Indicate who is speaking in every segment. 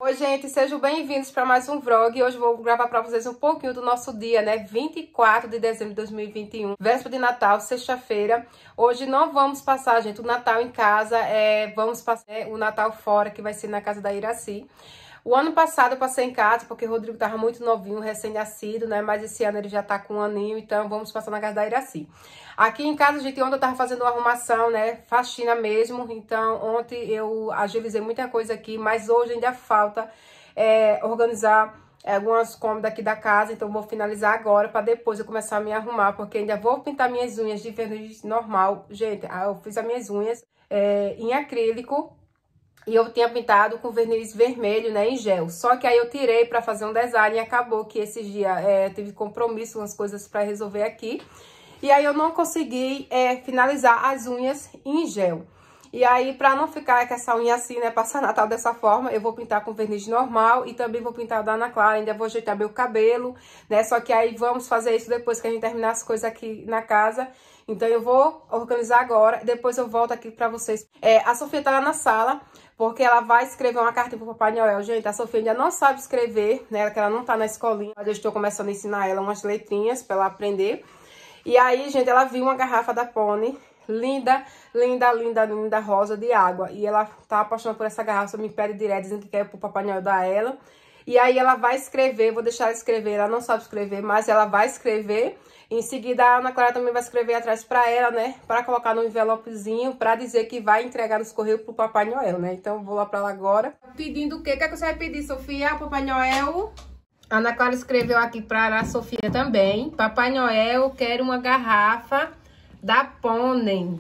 Speaker 1: Oi, gente, sejam bem-vindos para mais um vlog. Hoje vou gravar para vocês um pouquinho do nosso dia, né? 24 de dezembro de 2021, véspera de Natal, sexta-feira. Hoje não vamos passar, gente, o Natal em casa, vamos passar o Natal fora, que vai ser na casa da Iraci. O ano passado eu passei em casa, porque o Rodrigo tava muito novinho, recém-nascido, né? Mas esse ano ele já tá com um aninho, então vamos passar na casa da Iraci. Aqui em casa, gente, ontem eu tava fazendo uma arrumação, né? Faxina mesmo. Então, ontem eu agilizei muita coisa aqui, mas hoje ainda falta organizar algumas cômodas aqui da casa. Então, vou finalizar agora para depois eu começar a me arrumar, porque ainda vou pintar minhas unhas de verniz normal. Gente, eu fiz as minhas unhas em acrílico. E eu tinha pintado com verniz vermelho, né, em gel. Só que aí eu tirei pra fazer um design e acabou que esses dias teve compromisso, umas coisas pra resolver aqui. E aí eu não consegui finalizar as unhas em gel. E aí, pra não ficar com essa unha assim, né, passar Natal dessa forma, eu vou pintar com verniz normal e também vou pintar o da Ana Clara. Ainda vou ajeitar meu cabelo, né, só que aí vamos fazer isso depois que a gente terminar as coisas aqui na casa. Então eu vou organizar agora, depois eu volto aqui pra vocês. A Sofia tá lá na sala, porque ela vai escrever uma cartinha pro Papai Noel. Gente, a Sofia ainda não sabe escrever, né, que ela não tá na escolinha. Mas eu estou começando a ensinar ela umas letrinhas pra ela aprender. E aí, gente, ela viu uma garrafa da Pony, linda, linda, linda, linda, rosa de água. E ela tá apaixonada por essa garrafa, me pede direto, dizendo que quer pro Papai Noel dar ela. E aí ela vai escrever, vou deixar ela escrever, ela não sabe escrever, mas ela vai escrever. Em seguida, a Ana Clara também vai escrever atrás pra ela, né? Pra colocar no envelopezinho, pra dizer que vai entregar nos correios pro Papai Noel, né? Então, vou lá pra lá agora. Pedindo o quê? O que é que você vai pedir, Sofia? Papai Noel? A Ana Clara escreveu aqui pra a Sofia também. Papai Noel, quero uma garrafa da Pony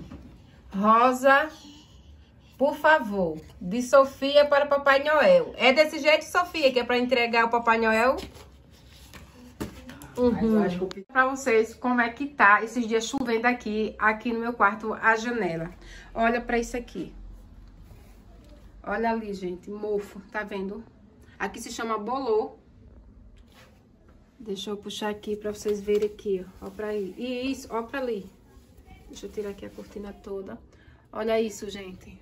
Speaker 1: rosa, por favor. De Sofia para Papai Noel. É desse jeito, Sofia, que é pra entregar o Papai Noel? Pra vocês como é que tá esses dias chovendo aqui no meu quarto, a janela. Olha pra isso aqui. Olha ali, gente, mofo, tá vendo? Aqui se chama bolô. Deixa eu puxar aqui pra vocês verem aqui, ó pra aí. E isso, ó pra ali. Deixa eu tirar aqui a cortina toda. Olha isso, gente.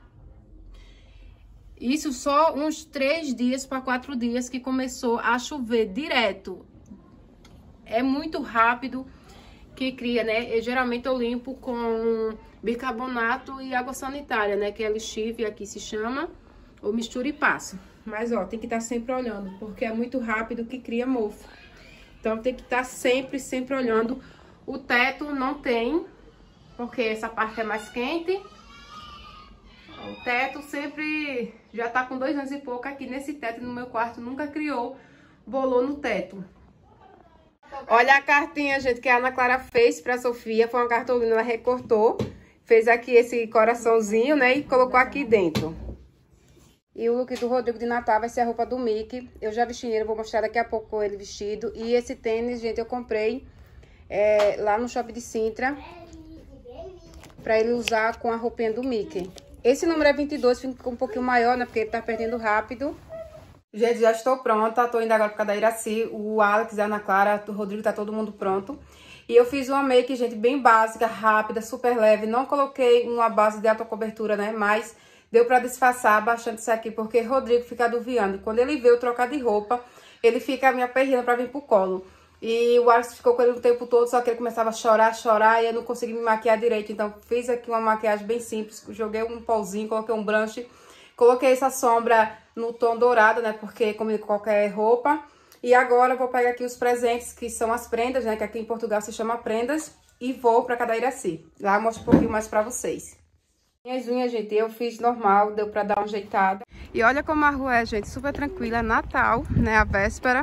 Speaker 1: Isso só uns 3 dias para 4 dias que começou a chover direto. É muito rápido que cria, né? Geralmente eu limpo com bicarbonato e água sanitária, né? Que é lixívia, aqui se chama. Ou mistura e passo. Mas, ó, tem que estar sempre olhando, porque é muito rápido que cria mofo. Então, tem que estar sempre, sempre olhando. O teto não tem, porque essa parte é mais quente. O teto sempre já tá com 2 anos e pouco aqui nesse teto, no meu quarto. Nunca criou bolô no teto. Olha a cartinha, gente, que a Ana Clara fez pra Sofia. Foi uma cartolina, ela recortou. Fez aqui esse coraçãozinho, né? E colocou aqui dentro. E o look do Rodrigo de Natal vai ser a roupa do Mickey. Eu já vesti ele, vou mostrar daqui a pouco ele vestido. E esse tênis, gente, eu comprei lá no shopping de Sintra. Pra ele usar com a roupinha do Mickey. Esse número é 22, fica um pouquinho maior, né? Porque ele tá perdendo rápido. Gente, já estou pronta, tô indo agora pra casa da Iraci, o Alex, a Ana Clara, o Rodrigo, tá todo mundo pronto. E eu fiz uma make, gente, bem básica, rápida, super leve. Não coloquei uma base de alta cobertura, né? Mas deu pra disfarçar bastante isso aqui, porque Rodrigo fica aduviando. Quando ele vê eu trocar de roupa, ele fica me aperreando pra vir pro colo. E o Alex ficou com ele o tempo todo, só que ele começava a chorar, e eu não consegui me maquiar direito. Então, fiz aqui uma maquiagem bem simples, joguei um pauzinho, coloquei um blush. Coloquei essa sombra no tom dourado, né? Porque combina com qualquer roupa. E agora eu vou pegar aqui os presentes, que são as prendas, né? Que aqui em Portugal se chama prendas. E vou pra casa da Iraci. Lá eu mostro um pouquinho mais pra vocês. Minhas unhas, gente, eu fiz normal, deu pra dar uma ajeitada. E olha como a rua é, gente, super tranquila. Natal, né? A véspera.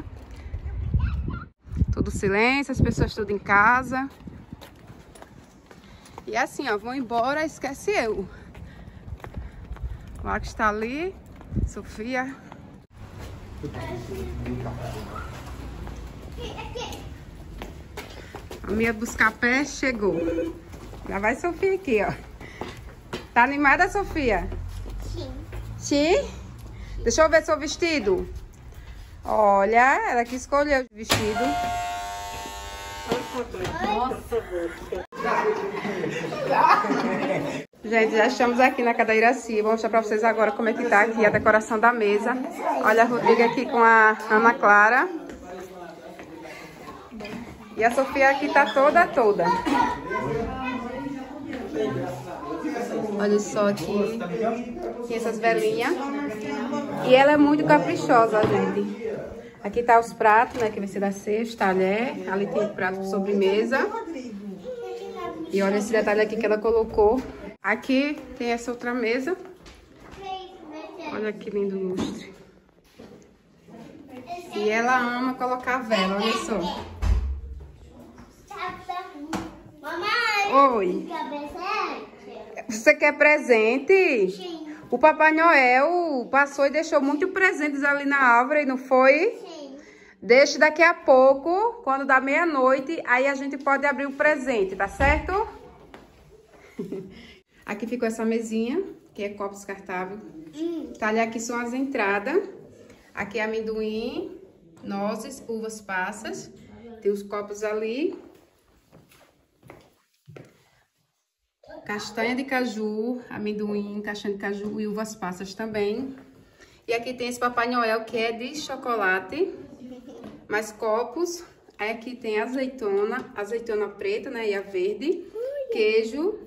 Speaker 1: Tudo silêncio, as pessoas tudo em casa. E assim, ó, vão embora, esquece eu. O Alex está ali, Sofia. A minha buscar pé chegou. Já vai Sofia aqui, ó. Tá animada, Sofia?
Speaker 2: Sim.
Speaker 1: Sim? Deixa eu ver seu vestido. Olha, ela que escolheu o vestido. Nossa, Gente, já estamos aqui na casa da Iraci. Vou mostrar pra vocês agora como é que tá aqui a decoração da mesa. Olha a Rodrigo aqui com a Ana Clara. E a Sofia aqui tá toda. Olha só aqui. Tem essas velinhas. E ela é muito caprichosa, gente. Aqui tá os pratos, né? Que vai ser da ceia, talher. Ali tem o prato de sobremesa. E olha esse detalhe aqui que ela colocou. Aqui tem essa outra mesa. Olha que lindo lustre. E ela ama colocar vela, olha só. Oi. Você quer presente? Sim. O Papai Noel passou e deixou muitos presentes ali na árvore, não foi? Sim. Deixe daqui a pouco, quando dá meia-noite, aí a gente pode abrir o presente, tá certo? Aqui ficou essa mesinha, que é copo descartável. Tá ali, aqui são as entradas. Aqui é amendoim, nozes, uvas passas. Tem os copos ali. Castanha de caju, amendoim, castanha de caju e uvas passas também. E aqui tem esse Papai Noel, que é de chocolate. Mais copos. Aí aqui tem azeitona preta, né, e a verde. Queijo.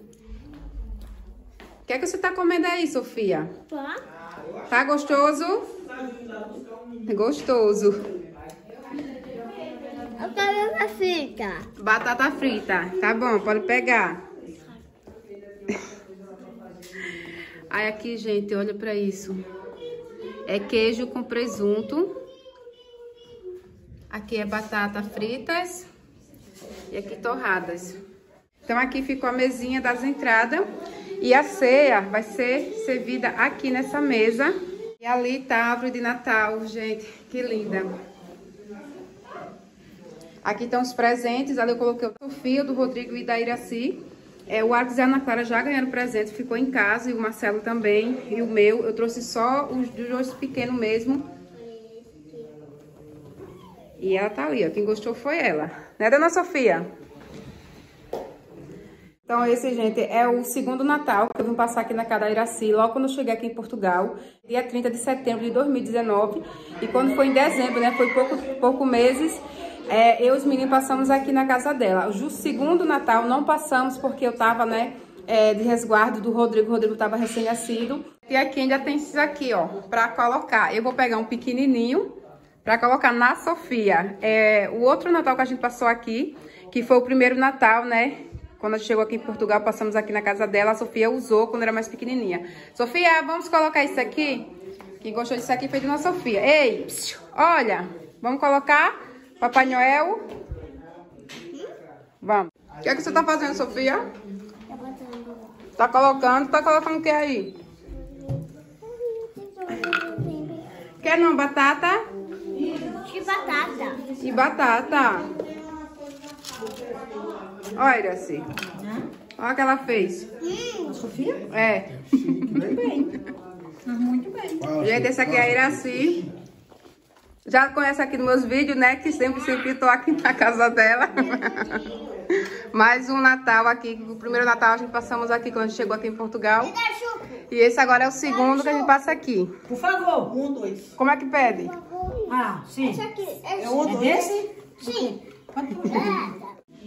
Speaker 1: O que é que você tá comendo aí, Sofia? Tá gostoso? Gostoso.
Speaker 2: Eu quero batata frita.
Speaker 1: Batata frita. Tá bom, pode pegar. Aí aqui, gente, olha pra isso. É queijo com presunto. Aqui é batata fritas. E aqui torradas. Então aqui ficou a mesinha das entradas. E a ceia vai ser servida aqui nessa mesa. E ali tá a árvore de Natal, gente. Que linda. Aqui estão os presentes. Ali eu coloquei o Sofia, do Rodrigo e da Iraci. O Arcos e a Ana Clara já ganharam presente. Ficou em casa. E o Marcelo também. E o meu. Eu trouxe só os dois pequenos mesmo. E ela tá ali, ó. Quem gostou foi ela. Né, dona Sofia? Então, esse, gente, é o segundo Natal que eu vim passar aqui na casa da Iraci, logo quando eu cheguei aqui em Portugal, dia 30 de setembro de 2019. E quando foi em dezembro, né, foi poucos meses, eu e os meninos passamos aqui na casa dela. O segundo Natal não passamos porque eu tava, né, de resguardo do Rodrigo. O Rodrigo tava recém-nascido. E aqui ainda tem esses aqui, ó, pra colocar. Eu vou pegar um pequenininho pra colocar na Sofia. O outro Natal que a gente passou aqui, que foi o primeiro Natal, né? Quando a gente chegou aqui em Portugal, passamos aqui na casa dela. A Sofia usou quando era mais pequenininha. Sofia, vamos colocar isso aqui? Quem gostou disso aqui foi de nossa Sofia. Ei, psiu, olha, vamos colocar Papai Noel? Vamos. O que é que você tá fazendo, Sofia? Tá colocando o que aí? Quer não, batata?
Speaker 2: E batata.
Speaker 1: E batata. Olha, Iraci. Olha o que ela fez.
Speaker 3: Sofia?
Speaker 1: É.
Speaker 3: Muito bem. Muito bem.
Speaker 1: Gente, esse aqui é a Iraci. Já conhece aqui nos meus vídeos, né? Que sempre tô aqui na casa dela. Mais um Natal aqui. O primeiro Natal a gente passamos aqui quando a gente chegou aqui em Portugal. E esse agora é o segundo que a gente passa aqui.
Speaker 3: Por favor, 1, 2.
Speaker 1: Como é que pede?
Speaker 3: Ah, sim.
Speaker 2: Esse aqui.
Speaker 3: É 1, 2.
Speaker 2: Esse? Sim.
Speaker 3: Pode pôr.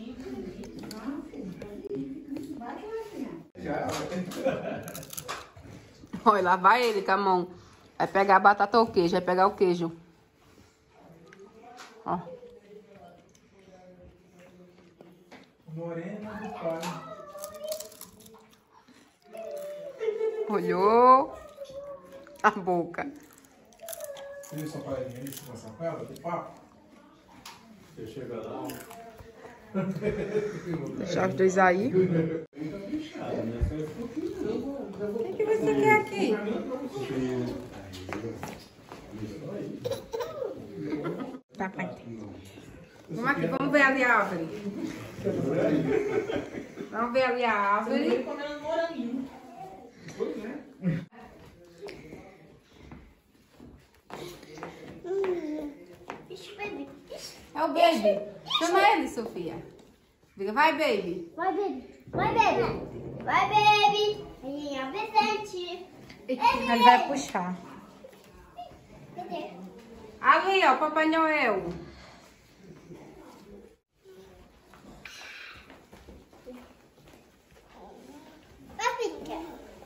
Speaker 1: Olha, lá vai ele com a mão. Vai pegar a batata ou o queijo. Vai pegar o queijo. Ó.
Speaker 4: Morena do pai.
Speaker 1: Olhou a boca.
Speaker 4: Você só faz isso com essa pedra, tem papo? Você chega lá.
Speaker 1: Deixar os dois aí. O que você quer aqui? Tá, pai. Vamos aqui, vamos ver ali a árvore. Vamos ver ali a árvore. É o baby. Chama ele, Sofia. Diga, vai, baby.
Speaker 2: Vai, baby. Vai, baby. Vai, baby. Minha presente.
Speaker 1: Ele vai puxar.
Speaker 2: Cadê?
Speaker 1: Ali, ó, Papai Noel.
Speaker 2: Papica.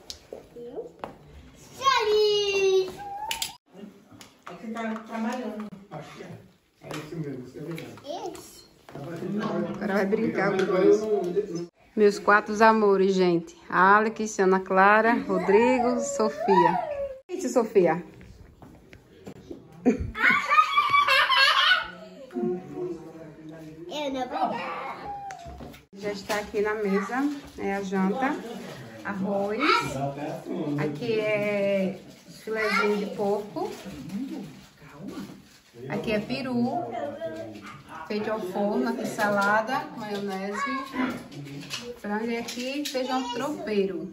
Speaker 2: Feliz.
Speaker 3: É que tá trabalhando.
Speaker 4: Acho que é. É isso mesmo, isso é verdade.
Speaker 2: Isso.
Speaker 1: Agora vai brincar com dois. Meus 4 amores, gente. Alex, Ana Clara, Rodrigo, Sofia. Isso, Sofia.
Speaker 2: Eu não vou.
Speaker 1: Já está aqui na mesa, é a janta. Arroz. Aqui é filezinho de porco. Aqui é peru. Feito ao forno, aqui salada, maionese, frango e aqui feijão tropeiro.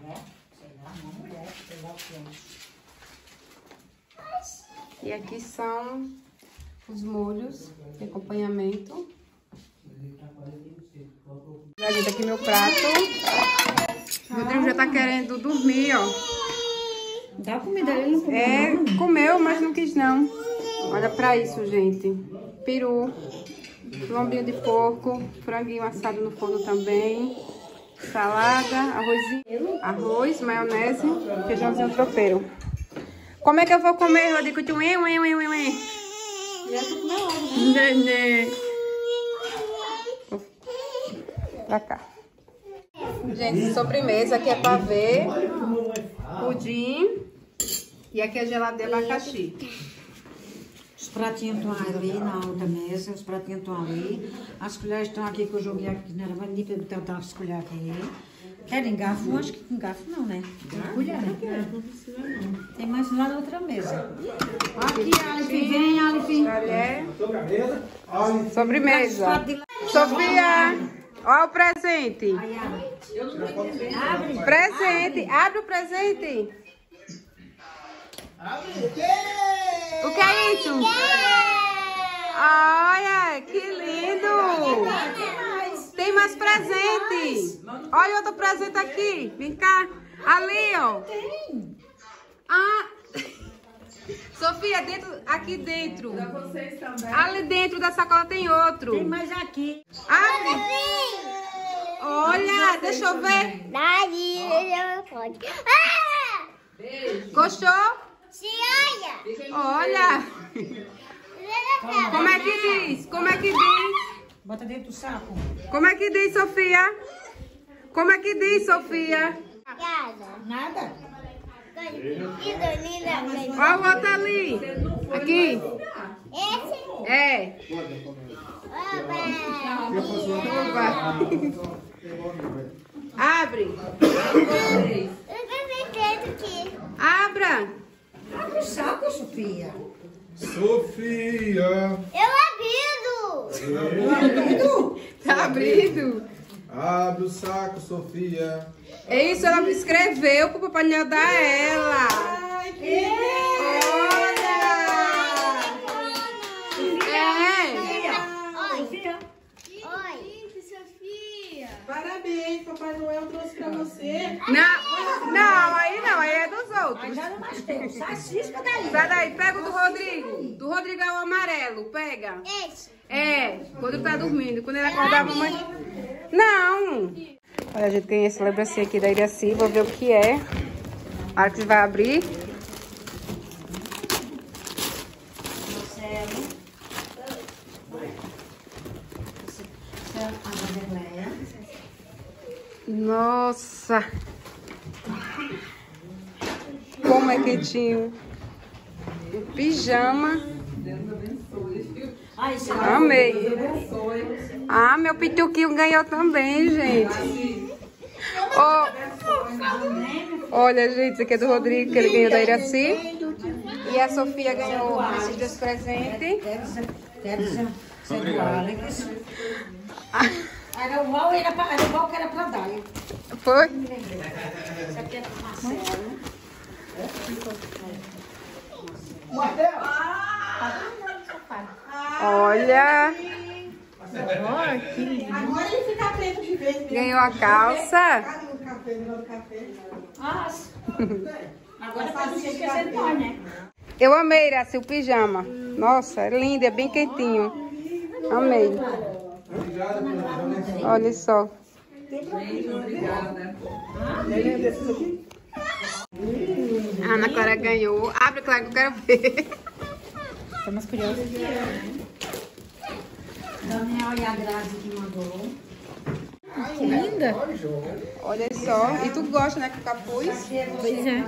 Speaker 1: E aqui são os molhos de acompanhamento. Gente, aqui meu prato. O Rodrigo já tá querendo dormir, ó.
Speaker 3: Dá comida, ele não comeu.
Speaker 1: É, comeu, mas não quis não. Olha pra isso, gente. Peru, lombinho de porco, franguinho assado no forno também, salada, arroz, maionese, feijãozinho tropeiro. Como é que eu vou comer, Rodrigo? Nenê. Pra cá. Gente, sobremesa aqui é pavê, pudim e aqui é gelado de abacaxi.
Speaker 3: Os pratinhos estão ali na outra mesa, os pratinhos estão ali. As colheres estão aqui que eu joguei aqui, não era mais nem para botar as colheres aqui. Querem garfo? Acho que com garfo não, né? Tem colher. Tem mais lá na outra mesa. Aqui, Alif, vem, Alif.
Speaker 1: Sobremesa. Sofia, olha o presente. Presente, abre o presente. O que é isso? Olha, que lindo! Tem mais presente. Olha outro presente aqui. Vem cá. Ali, ó. Ah. Sofia, aqui dentro. Ali dentro da sacola tem outro.
Speaker 3: Tem mais aqui.
Speaker 1: Abre. Olha, deixa eu ver.
Speaker 2: Daddy, não pode.
Speaker 1: Gostou?
Speaker 2: Se olha.
Speaker 1: Olha. Como é que diz? Como é que diz?
Speaker 3: Bota dentro do saco.
Speaker 1: Como é que diz, Sofia? Como é que diz, Sofia?
Speaker 3: Nada.
Speaker 1: Olha o outro ali. Aqui.
Speaker 2: Esse?
Speaker 1: É. Opa. Abre.
Speaker 2: Eu também quero aqui.
Speaker 1: Abra.
Speaker 3: Abre o saco, Sofia.
Speaker 4: Sofia!
Speaker 2: Eu abrindo.
Speaker 1: Tá abrindo.
Speaker 4: Abre o saco, Sofia.
Speaker 1: É isso, ela escreveu pro Papai Noel dar ela. Olha!
Speaker 3: Sofia.
Speaker 2: Oi.
Speaker 5: Parabéns, Papai Noel trouxe pra você.
Speaker 1: Não, aí é dos outros.
Speaker 3: Mas já não mais tem. Cisca daí.
Speaker 1: Sai daí, pega o do Rodrigo. Do Rodrigo é o amarelo, pega.
Speaker 2: Esse.
Speaker 1: É, quando ele tá dormindo. Quando ele acordar, a mamãe... Não! Olha, gente, ganhei essa lembrancinha aqui da Iraci. Vou ver o que é. A hora que vai abrir. Nossa! Como é quentinho. O pijama. Amei. Ah, meu pituquinho ganhou também, gente. Oh, olha, gente, isso aqui é do Rodrigo, que ele ganhou da Iraci. E a Sofia ganhou esses dois presentes.
Speaker 3: Deve ser do Alex. Era o mal que era pra dar.
Speaker 1: Foi?
Speaker 3: Isso aqui é pro Marcelo.
Speaker 1: Olha.
Speaker 5: Agora ele fica preto de vez.
Speaker 1: Ganhou a calça.
Speaker 5: Cadê o café?
Speaker 3: Agora faz o que você pode, né?
Speaker 1: Eu amei, Iraci, o pijama. Nossa, é lindo, é bem quentinho. Amei. Olha só. A Ana Clara ganhou. Abre, Clara, que eu quero ver.
Speaker 3: Estamos curiosos. Daniel e a Grazi que mandou.
Speaker 5: Que linda.
Speaker 1: Olha só. E tu gosta, né, com capuz?
Speaker 5: Pois é.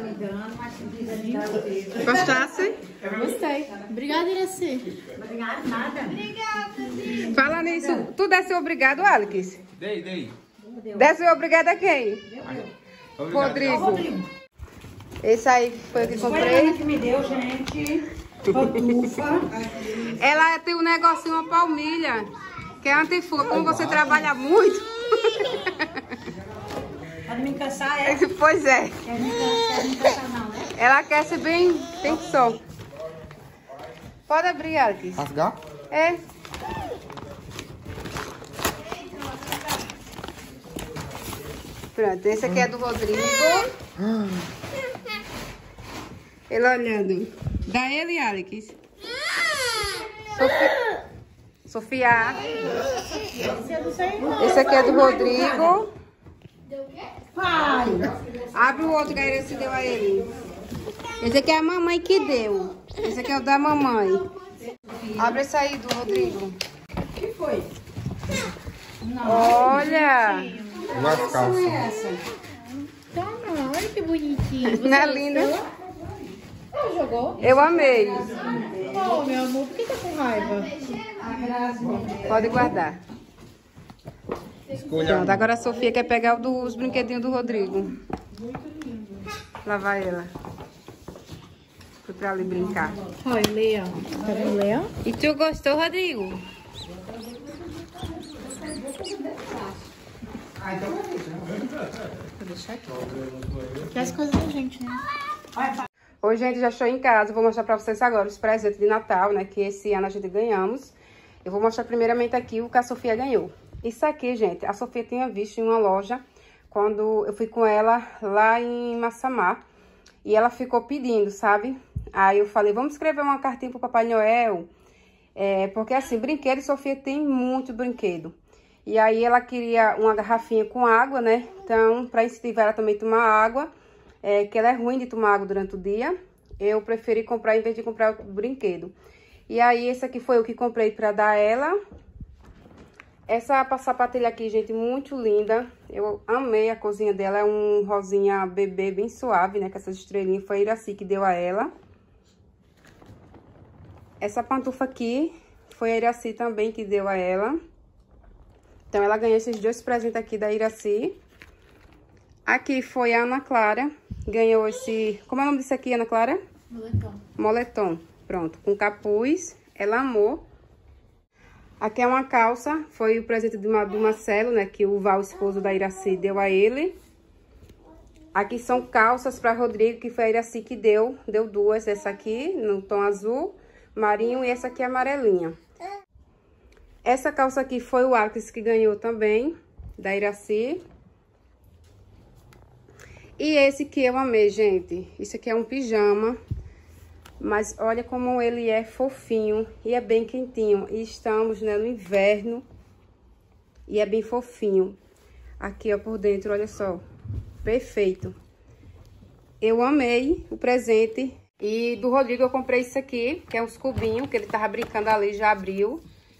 Speaker 1: Gostasse?
Speaker 5: Gostei. Obrigada, Iraci.
Speaker 3: Obrigada, nada.
Speaker 1: Fala nisso. Tu desse o obrigado, Alex?
Speaker 6: Dei.
Speaker 1: Desse o obrigado a quem? Rodrigo. Esse aí foi o que
Speaker 3: Foi
Speaker 1: comprei.
Speaker 3: ela que me deu, gente. Pantufa.
Speaker 1: Ela tem um negocinho, uma palmilha, que é antifuga. Como você trabalha muito.
Speaker 3: Pode me cansar, é?
Speaker 1: Pois é.
Speaker 3: Quer me cansar não, né?
Speaker 1: Ela quer ser bem, tem que só. Pode abrir, Alex.
Speaker 6: Rasgar?
Speaker 1: É. Pronto, esse aqui é do Rodrigo. Ele olhando. Dá ele, Alex. Sofia. Esse aqui é do Rodrigo.
Speaker 3: Pai!
Speaker 1: Abre o outro que a Iraci deu a ele. Esse aqui é a mamãe que deu. Esse aqui é o da mamãe. Abre esse aí do Rodrigo.
Speaker 3: O que foi?
Speaker 1: Olha.
Speaker 6: Duas calças.
Speaker 3: Essa.
Speaker 5: Toma, olha que bonitinho.
Speaker 1: Não é lindo?
Speaker 5: Você jogou?
Speaker 1: Eu amei.
Speaker 5: Oh, meu amor, por que tá com raiva?
Speaker 1: Pode guardar.
Speaker 6: Escolha
Speaker 1: Pronto, agora a Sofia quer pegar os brinquedinhos do Rodrigo. Lá vai ela. Foi pra ali brincar.
Speaker 5: Olha, Leão. Tá vendo o Leão?
Speaker 1: E tu gostou, Rodrigo?
Speaker 5: Vou deixar aqui. Que as coisas da gente, né?
Speaker 1: Oi, gente, já estou em casa. Vou mostrar pra vocês agora os presentes de Natal, né? Que esse ano a gente ganhamos. Eu vou mostrar primeiramente aqui o que a Sofia ganhou. Isso aqui, gente, a Sofia tinha visto em uma loja quando eu fui com ela lá em Massamá. E ela ficou pedindo, sabe? Aí eu falei, vamos escrever uma cartinha pro Papai Noel. Porque assim, brinquedo, Sofia tem muito brinquedo. E aí ela queria uma garrafinha com água, né? Então, pra incentivar ela também a tomar água, que ela é ruim de tomar água durante o dia, eu preferi comprar em vez de comprar o brinquedo. E aí esse aqui foi o que comprei pra dar a ela. Essa sapatilha aqui, gente, muito linda. Eu amei a corzinha dela. É um rosinha bebê bem suave, né? Com essas estrelinhas. Foi a Iraci que deu a ela. Essa pantufa aqui foi a Iraci também que deu a ela. Então, ela ganhou esses dois presentes aqui da Iraci. Aqui foi a Ana Clara. Ganhou esse... Como é o nome disso aqui, Ana Clara?
Speaker 5: Moletom.
Speaker 1: Moletom. Pronto, com capuz. Ela amou. Aqui é uma calça, foi o presente do Marcelo, né? Que o Val, esposo da Iraci, deu a ele. Aqui são calças para Rodrigo, que foi a Iraci que deu. Deu duas, essa aqui, no tom azul, marinho, e essa aqui amarelinha. Essa calça aqui foi o Alex que ganhou também, da Iraci. E esse que eu amei, gente. Isso aqui é um pijama. Mas olha como ele é fofinho e é bem quentinho. E estamos, né, no inverno. E é bem fofinho. Aqui, ó, por dentro, olha só. Perfeito. Eu amei o presente. E do Rodrigo eu comprei isso aqui, que é uns cubinhos, que ele tava brincando ali, já abriu.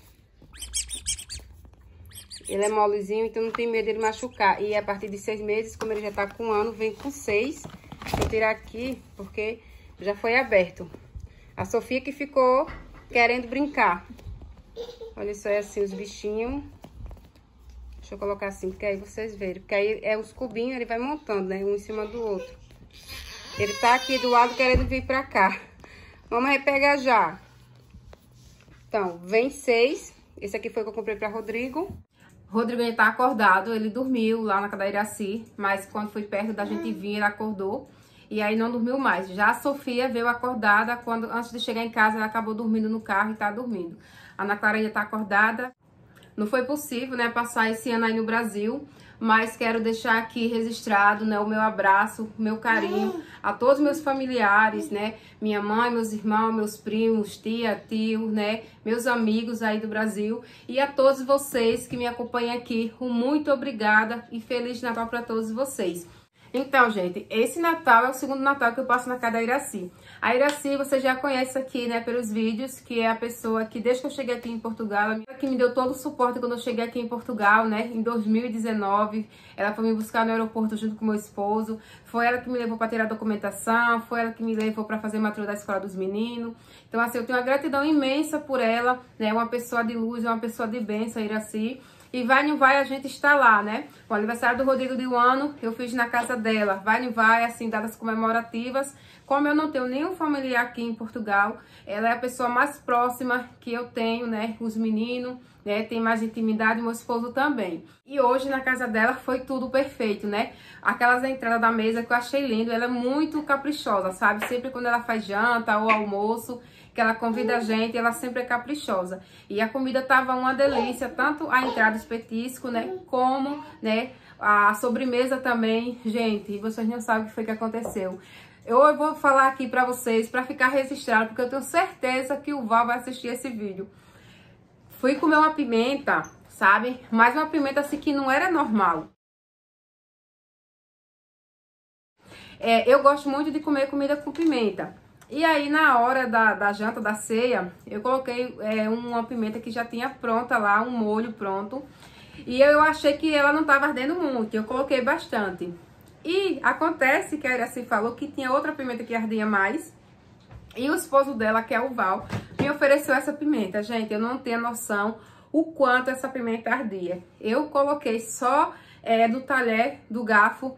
Speaker 1: Ele é molezinho, então não tem medo dele machucar. E a partir de 6 meses, como ele já tá com 1 ano, vem com 6. Vou tirar aqui, porque... já foi aberto. A Sofia que ficou querendo brincar. Olha só, é assim os bichinhos. Deixa eu colocar assim, porque aí vocês verem. Porque aí é os cubinhos, ele vai montando, né? Um em cima do outro. Ele tá aqui do lado querendo vir pra cá. Vamos repegar já. Então, vem 6. Esse aqui foi o que eu comprei pra Rodrigo. Rodrigo, ele tá acordado. Ele dormiu lá na casa da Iraci. Mas quando foi perto da gente vir, ele acordou. E aí não dormiu mais. Já a Sofia veio acordada, antes de chegar em casa, ela acabou dormindo no carro e tá dormindo. A Ana Clara ainda tá acordada. Não foi possível, né, passar esse ano aí no Brasil, mas quero deixar aqui registrado, né, o meu abraço, o meu carinho a todos os meus familiares, né, minha mãe, meus irmãos, meus primos, tia, tio, né, meus amigos aí do Brasil e a todos vocês que me acompanham aqui. Um muito obrigada e Feliz Natal para todos vocês. Então, gente, esse Natal é o segundo Natal que eu passo na casa da Iraci. A Iraci, você já conhece aqui, né, pelos vídeos, que é a pessoa que, desde que eu cheguei aqui em Portugal, ela que me deu todo o suporte quando eu cheguei aqui em Portugal, né, em 2019. Ela foi me buscar no aeroporto junto com meu esposo. Foi ela que me levou para tirar a documentação, foi ela que me levou para fazer matrícula da escola dos meninos. Então, assim, eu tenho uma gratidão imensa por ela, né, uma pessoa de luz, uma pessoa de bênção, a Iraci. E vai, não vai, a gente está lá, né? O aniversário do Rodrigo de um ano, eu fiz na casa dela. Vai, não vai, assim, datas comemorativas. Como eu não tenho nenhum familiar aqui em Portugal, ela é a pessoa mais próxima que eu tenho, né? Os meninos, né? Tem mais intimidade, meu esposo também. E hoje na casa dela foi tudo perfeito, né? Aquelas entradas da mesa que eu achei lindo. Ela é muito caprichosa, sabe? Sempre quando ela faz janta ou almoço, que ela convida a gente, ela sempre é caprichosa. E a comida tava uma delícia, tanto a entrada, os petiscos, né, como, né, a sobremesa também. Gente, vocês não sabem o que foi que aconteceu. Eu vou falar aqui pra vocês, pra ficar registrado, porque eu tenho certeza que o Val vai assistir esse vídeo. Fui comer uma pimenta, sabe? Mas uma pimenta assim que não era normal. Eu gosto muito de comer comida com pimenta. E aí, na hora da janta, da ceia, eu coloquei uma pimenta que já tinha pronta lá, um molho pronto. E eu achei que ela não estava ardendo muito, eu coloquei bastante. E acontece que a Iraci falou que tinha outra pimenta que ardia mais. E o esposo dela, que é o Val, me ofereceu essa pimenta. Gente, eu não tenho noção o quanto essa pimenta ardia. Eu coloquei só do talher, do garfo,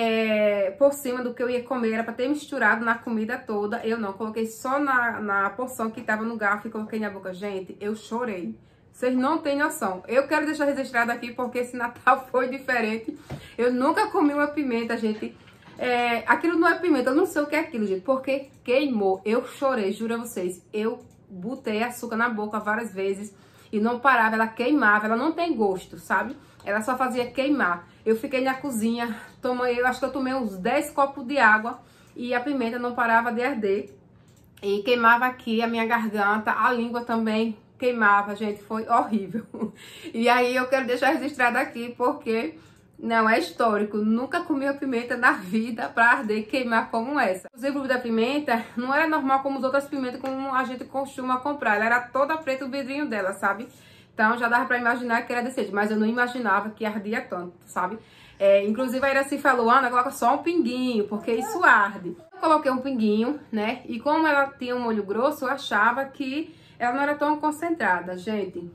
Speaker 1: por cima do que eu ia comer, era pra ter misturado na comida toda. Eu não, coloquei só na porção que tava no garfo e coloquei na boca. Gente, eu chorei. Vocês não têm noção. Eu quero deixar registrado aqui porque esse Natal foi diferente. Eu nunca comi uma pimenta, gente. Aquilo não é pimenta, eu não sei o que é aquilo, gente, porque queimou. Eu chorei, juro a vocês. Eu botei açúcar na boca várias vezes e não parava, ela queimava. Ela não tem gosto, sabe? Ela só fazia queimar. Eu fiquei na cozinha, eu acho que eu tomei uns 10 copos de água e a pimenta não parava de arder. E queimava aqui a minha garganta, a língua também queimava, gente, foi horrível. E aí eu quero deixar registrado aqui porque não é histórico. Nunca comi uma pimenta na vida pra arder e queimar como essa. O vidro da pimenta não era normal como as outras pimentas como a gente costuma comprar. Ela era toda preta o vidrinho dela, sabe? Então já dava pra imaginar que era desse jeito, mas eu não imaginava que ardia tanto, sabe? Inclusive a Iraci falou, Ana, coloca só um pinguinho, porque isso arde. Eu coloquei um pinguinho, né? E como ela tinha um molho grosso, eu achava que ela não era tão concentrada. Gente,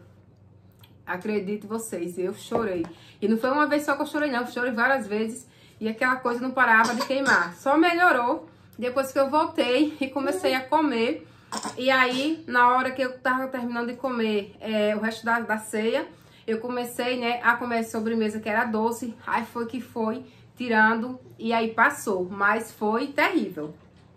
Speaker 1: acredito vocês, eu chorei. E não foi uma vez só que eu chorei, não. Eu chorei várias vezes e aquela coisa não parava de queimar. Só melhorou depois que eu voltei e comecei a comer. E aí, na hora que eu tava terminando de comer o resto da ceia, eu comecei, né, a comer a sobremesa que era doce. Aí foi tirando e aí passou, mas foi terrível.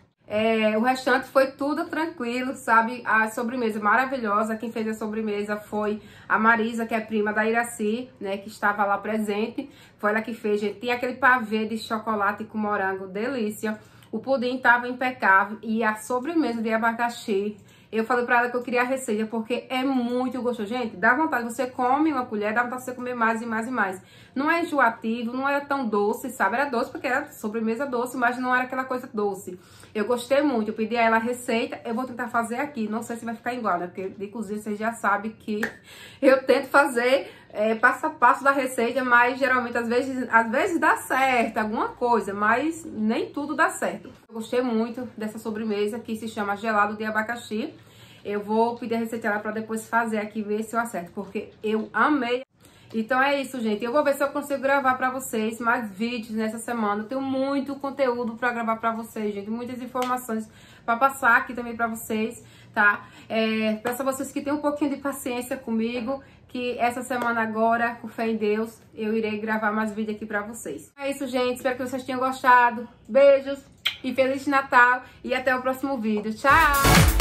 Speaker 1: O restante foi tudo tranquilo, sabe? A sobremesa maravilhosa. Quem fez a sobremesa foi a Marisa, que é prima da Iraci, né? Que estava lá presente. Foi ela que fez, gente. Tinha aquele pavê de chocolate com morango, delícia. O pudim tava impecável. E a sobremesa de abacaxi, eu falei pra ela que eu queria a receita, porque é muito gostoso. Gente, dá vontade, você come uma colher, dá vontade de você comer mais e mais e mais. Não é enjoativo, não era tão doce, sabe? Era doce porque era sobremesa doce, mas não era aquela coisa doce. Eu gostei muito, eu pedi a ela a receita, eu vou tentar fazer aqui. Não sei se vai ficar igual, né? Porque de cozinha vocês já sabem que eu tento fazer passo a passo da receita, mas geralmente às vezes dá certo alguma coisa, mas nem tudo dá certo. Eu gostei muito dessa sobremesa que se chama gelado de abacaxi. Eu vou pedir a receita lá para depois fazer aqui, ver se eu acerto, porque eu amei. Então é isso, gente. Eu vou ver se eu consigo gravar pra vocês mais vídeos nessa semana. Eu tenho muito conteúdo pra gravar pra vocês, gente. Muitas informações pra passar aqui também pra vocês, tá? Peço a vocês que tenham um pouquinho de paciência comigo, que essa semana agora, com fé em Deus, eu irei gravar mais vídeo aqui pra vocês. É isso, gente. Espero que vocês tenham gostado. Beijos e Feliz Natal. E até o próximo vídeo. Tchau!